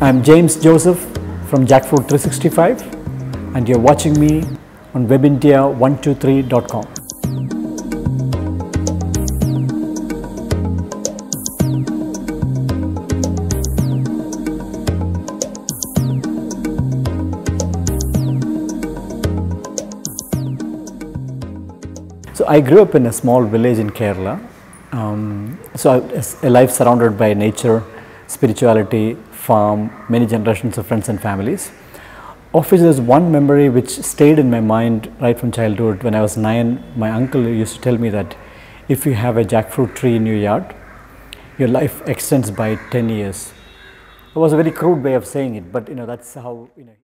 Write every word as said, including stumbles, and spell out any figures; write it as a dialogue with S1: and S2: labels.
S1: I'm James Joseph from Jackfruit three sixty-five and you're watching me on web india one two three dot com. So I grew up in a small village in Kerala. Um, so a life surrounded by nature, spirituality, farm, many generations of friends and families. Of which there's one memory which stayed in my mind right from childhood. When I was nine, my uncle used to tell me that if you have a jackfruit tree in your yard, your life extends by ten years. It was a very crude way of saying it, but you know that's how you know.